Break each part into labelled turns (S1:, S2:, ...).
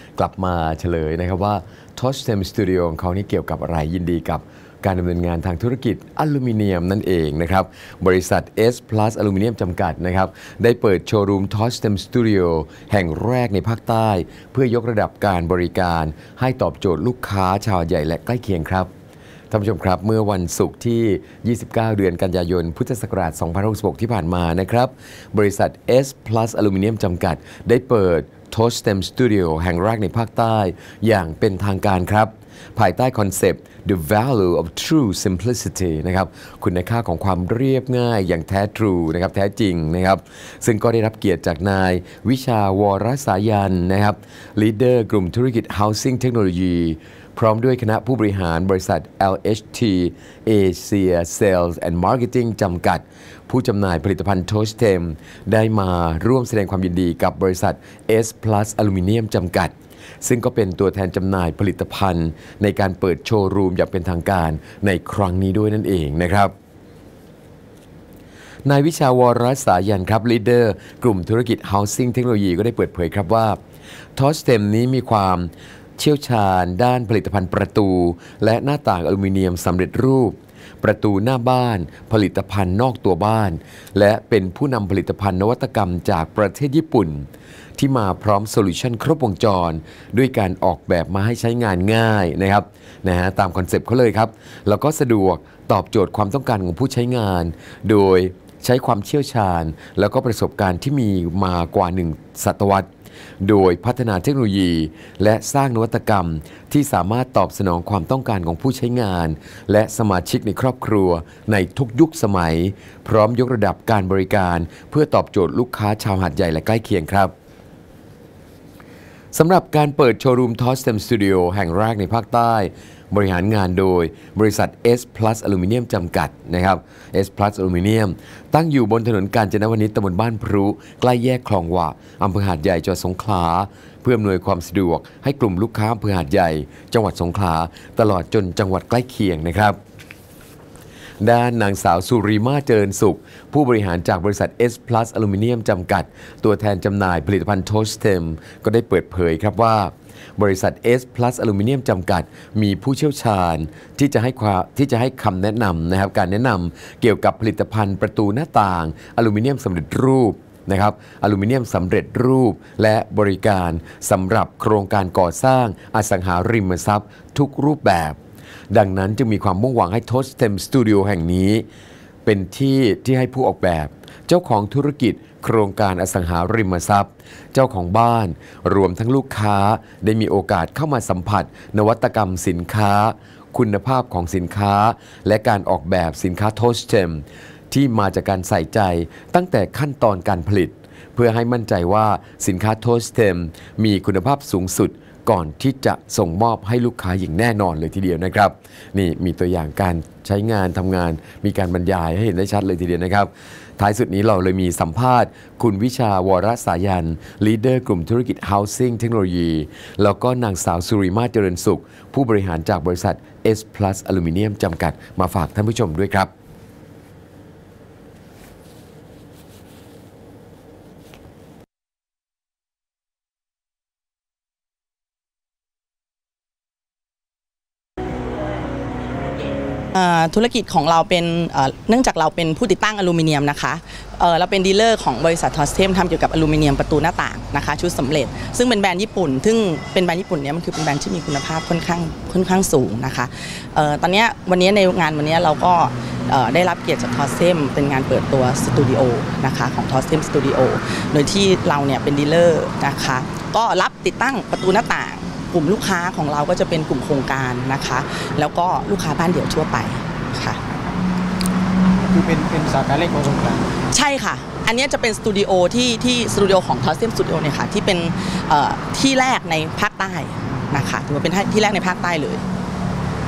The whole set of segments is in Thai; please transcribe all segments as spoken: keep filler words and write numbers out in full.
S1: กลับมาเฉลยนะครับว่า Tostem Studio ของเขานี่เกี่ยวกับอะไรยินดีกับการดำเนินงานทางธุรกิจอลูมิเนียมนั่นเองนะครับบริษัท S Plus อลูมิเนียมจำกัดนะครับได้เปิดโชว์รูม Tostem Studio แห่งแรกในภาคใต้เพื่อยกระดับการบริการให้ตอบโจทย์ลูกค้าชาวใหญ่และใกล้เคียงครับท่านผู้ชมครับเมื่อวันศุกร์ที่ ยี่สิบเก้า เดือนกันยายน พุทธศักราช สองพันห้าร้อยหกสิบหก ที่ผ่านมานะครับบริษัท S Plus อลูมิเนียมจำกัดได้เปิด Tostem Studio แห่งแรกในภาคใต้อย่างเป็นทางการครับภายใต้คอนเซปต์ The Value of True Simplicity นะครับคุณค่าของความเรียบง่ายอย่างแท้ทรูนะครับแท้จริงนะครับซึ่งก็ได้รับเกียรติจากนายวิชาวรสายันนะครับ Leader กลุ่มธุรกิจ Housing Technology พร้อมด้วยคณะผู้บริหารบริษัท แอล เอช ที Asia Sales and Marketing จำกัดผู้จำหน่ายผลิตภัณฑ์ Tostem ได้มาร่วมแสดงความยินดีกับบริษัท S Plus อลูมิเนียมจำกัดซึ่งก็เป็นตัวแทนจำหน่ายผลิตภัณฑ์ในการเปิดโชว์รูมอย่างเป็นทางการในครั้งนี้ด้วยนั่นเองนะครับนายวิชาวรสายันครับลีดเดอร์กลุ่มธุรกิจ Housing Technology ก็ได้เปิดเผยครับว่า Tostem นี้มีความเชี่ยวชาญด้านผลิตภัณฑ์ประตูและหน้าต่างอลูมิเนียมสำเร็จรูปประตูหน้าบ้านผลิตภัณฑ์นอกตัวบ้านและเป็นผู้นำผลิตภัณฑ์นวัตกรรมจากประเทศญี่ปุ่นที่มาพร้อมโซลูชันครบวงจรด้วยการออกแบบมาให้ใช้งานง่ายนะครับนะฮะตามคอนเซปต์เขาเลยครับแล้วก็สะดวกตอบโจทย์ความต้องการของผู้ใช้งานโดยใช้ความเชี่ยวชาญแล้วก็ประสบการณ์ที่มีมากว่าหนึ่งศตวรรษโดยพัฒนาเทคโนโลยีและสร้างนวัตกรรมที่สามารถตอบสนองความต้องการของผู้ใช้งานและสมาชิกในครอบครัวในทุกยุคสมัยพร้อมยกระดับการบริการเพื่อตอบโจทย์ลูกค้าชาวหาดใหญ่และใกล้เคียงครับสำหรับการเปิดโชว์รูม Tostem Studio แห่งแรกในภาคใต้บริหารงานโดยบริษัท S Plus อลูมิเนียมจำกัดนะครับ S Plus อลูมิเนียมตั้งอยู่บนถนนกาญจนวนิชตำบลบ้านพรุใกล้แยกคลองหวะอำเภอหาดใหญ่จังหวัดสงขลาเพื่ออำนวยความสะดวกให้กลุ่มลูกค้าอำเภอหาดใหญ่จังหวัดสงขลาตลอดจนจังหวัดใกล้เคียงนะครับด้านนางสาวสุริมาเจริญสุขผู้บริหารจากบริษัท S Plus อลูมิเนียมจำกัดตัวแทนจำหน่ายผลิตภัณฑ์ Tostem ก็ได้เปิดเผยครับว่าบริษัท S Plus อลูมิเนียมจำกัดมีผู้เชี่ยวชาญที่จะให้ความที่จะให้คำแนะนำนะครับการแนะนำเกี่ยวกับผลิตภัณฑ์ประตูหน้าต่างอลูมิเนียมสำเร็จรูปนะครับอลูมิเนียมสำเร็จรูปและบริการสำหรับโครงการก่อสร้างอสังหาริมทรัพย์ทุกรูปแบบดังนั้นจึงมีความมุ่งหวังให้ Tostem Studio แห่งนี้เป็นที่ที่ให้ผู้ออกแบบเจ้าของธุรกิจโครงการอสังหาริมทรัพย์เจ้าของบ้านรวมทั้งลูกค้าได้มีโอกาสเข้ามาสัมผัสนวัตกรรมสินค้าคุณภาพของสินค้าและการออกแบบสินค้า Tostem ที่มาจากการใส่ใจตั้งแต่ขั้นตอนการผลิตเพื่อให้มั่นใจว่าสินค้า Tostem มีคุณภาพสูงสุดก่อนที่จะส่งมอบให้ลูกค้าอย่างแน่นอนเลยทีเดียวนะครับนี่มีตัวอย่างการใช้งานทำงานมีการบรรยายให้เห็นได้ชัดเลยทีเดียวนะครับท้ายสุดนี้เราเลยมีสัมภาษณ์คุณวิชาวรสายัน Leader กลุ่มธุรกิจ Housing Technology แล้วก็นางสาวสุริมาเจริญสุขผู้บริหารจากบริษัท S Plus อลูมิเนียมจำกัดมาฝากท่านผู้ชมด้วยครับ
S2: ธุรกิจของเราเป็นเนื่องจากเราเป็นผู้ติดตั้งอลูมิเนียมนะคะเราเป็นดีลเลอร์ของบริษัท Tostem ทำเกี่ยวกับอลูมิเนียมประตูหน้าต่างนะคะชุดสำเร็จซึ่งเป็นแบรนด์ญี่ปุ่นซึ่งเป็นแบรนด์ญี่ปุ่นเนี่ยมันคือเป็นแบรนด์ที่มีคุณภาพค่อนข้างค่อนข้างสูงนะคะตอนนี้วันนี้ในงานวันนี้เราก็ได้รับเกียรติจาก Tostem เป็นงานเปิดตัวสตูดิโอนะคะของ Tostem Studio โดยที่เราเนี่ยเป็นดีลเลอร์นะคะก็รับติดตั้งประตูหน้าต่างกลุ่มลูกค้าของเราก็จะเป็นกลุ่มโครงการนะคะแล้วก็ลูกค้าบ้านเดี่ยวทั่วไปค่ะ
S3: คือเป็นเป็นสาขาเล็กของสงขลา
S2: ใช่ค่ะอันนี้จะเป็นสตูดิโอที่ที่สตูดิโอของ Tostem Studio เนี่ยค่ะที่เป็นที่แรกในภาคใต้นะคะถือว่าเป็นที่แรกในภาคใต้เลย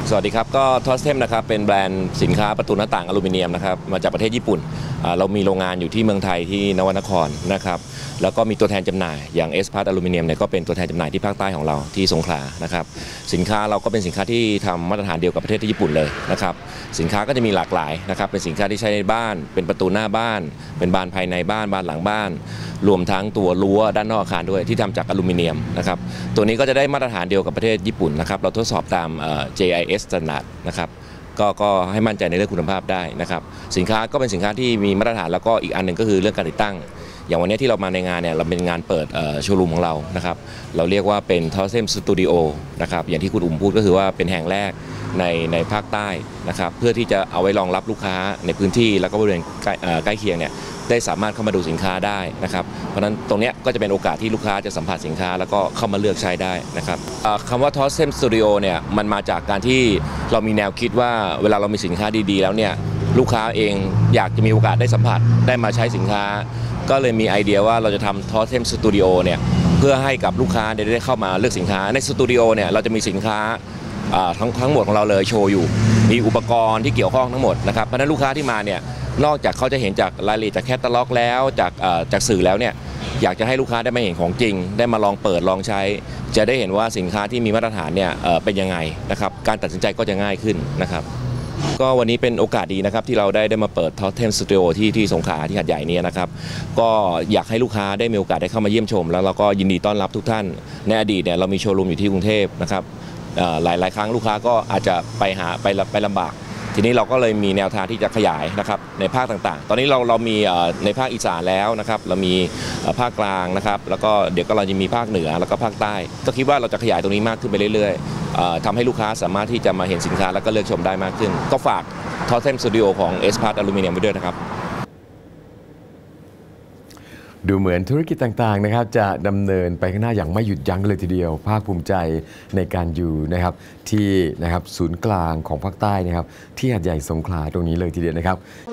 S4: สวัสดีครับก็ทอสเทมนะครับเป็นแบรนด์สินค้าประตูหน้าต่างอลูมิเนียมนะครับมาจากประเทศญี่ปุ่นเรามีโรงงานอยู่ที่เมืองไทยที่นวนครนะครับแล้วก็มีตัวแทนจำหน่ายอย่างเอสพาร์ตอลูมิเนียมเนี่ยก็เป็นตัวแทนจำหน่ายที่ภาคใต้ของเราที่สงขลานะครับสินค้าเราก็เป็นสินค้าที่ทำมาตรฐานเดียวกับประเทศที่ญี่ปุ่นเลยนะครับสินค้าก็จะมีหลากหลายนะครับเป็นสินค้าที่ใช้ในบ้านเป็นประตูหน้าบ้านเป็นบานภายในบ้านบานหลังบ้านรวมทั้งตัวรั้วด้านนอกอาคารด้วยที่ทำจากอลูมิเนียมนะครับตัวนี้ก็จะได้มาตรฐานเดียวกับประเทศญี่ปุ่นนะครับเราทดสอบตาม เจ ไอ เอส Standard นะครับก็ก็ให้มั่นใจในเรื่องคุณภาพได้นะครับสินค้าก็เป็นสินค้าที่มีมาตรฐานแล้วก็อีกอันหนึ่งก็คือเรื่องการติดตั้งอย่างวันนี้ที่เรามาในงานเนี่ยเราเป็นงานเปิดโชว์รูมของเรานะครับเราเรียกว่าเป็น ทอสเทม Studio นะครับอย่างที่คุณอุ่มพูดก็คือว่าเป็นแห่งแรกในในภาคใต้นะครับเพื่อที่จะเอาไว้รองรับลูกค้าในพื้นที่แล้วก็บริเวณใกล้ใกล้เคียงเนี่ยได้สามารถเข้ามาดูสินค้าได้นะครับเพราะฉะนั้นตรงนี้ก็จะเป็นโอกาสที่ลูกค้าจะสัมผัสสินค้าแล้วก็เข้ามาเลือกใช้ได้นะครับคำว่า ทอสเทม Studio เนี่ยมันมาจากการที่เรามีแนวคิดว่าเวลาเรามีสินค้าดีๆแล้วเนี่ยลูกค้าเองอยากจะมีโอกาสได้สัมผัสได้มาใช้สินค้าก็เลยมีไอเดียว่าเราจะทำ ทอสเทม Studio เนี่ยเพื่อให้กับลูกค้าได้เข้ามาเลือกสินค้าในสตูดิโอเนี่ยเราจะมีสินค้าทั้งทั้งหมดของเราเลยโชว์อยู่มีอุปกรณ์ที่เกี่ยวข้องทั้งหมดนะครับเพราะฉะนั้นลูกค้าที่มาเนี่ยนอกจากเขาจะเห็นจากรายละเอียดจากแคตตาล็อกแล้วจากจากสื่อแล้วเนี่ยอยากจะให้ลูกค้าได้มาเห็นของจริงได้มาลองเปิดลองใช้จะได้เห็นว่าสินค้าที่มีมาตรฐานเนี่ยเป็นยังไงนะครับการตัดสินใจก็จะง่ายขึ้นนะครับก็วันนี้เป็นโอกาสดีนะครับที่เราได้ได้มาเปิด ทอสเทม Studio ที่ที่สงขลาที่หาดใหญ่นี้นะครับก็อยากให้ลูกค้าได้มีโอกาสได้เข้ามาเยี่ยมชมแล้วเราก็ยินดีต้อนรับทุกท่านในอดีตเนี่ยเรามีโชว์รูมอยู่ที่กรุงเทพนะครับหลายหลายครั้งลูกค้าก็อาจจะไปหาไปไปลำบากทีนี้เราก็เลยมีแนวทางที่จะขยายนะครับในภาคต่างๆตอนนี้เราเรามีในภาคอีสานแล้วนะครับเรามีภาคกลางนะครับแล้วก็เดี๋ยวก็เราจะมีภาคเหนือแล้วก็ภาคใต้ก็คิดว่าเราจะขยายตรงนี้มากขึ้นไปเรื่อยๆทำให้ลูกค้าสามารถที่จะมาเห็นสินค้าแล้วก็เลือกชมได้มากขึ้นก็ฝาก ทอสเทม Studio ของ เอส พาร์ต อลูมิเนียมไว้ด้วยนะครับ
S1: ดูเหมือนธุรกิจต่างๆนะครับจะดำเนินไปข้างหน้าอย่างไม่หยุดยั้งเลยทีเดียวภาคภูมิใจในการอยู่นะครับที่นะครับศูนย์กลางของภาคใต้นะครับที่หาดใหญ่สงขลาตรงนี้เลยทีเดียวนะครับ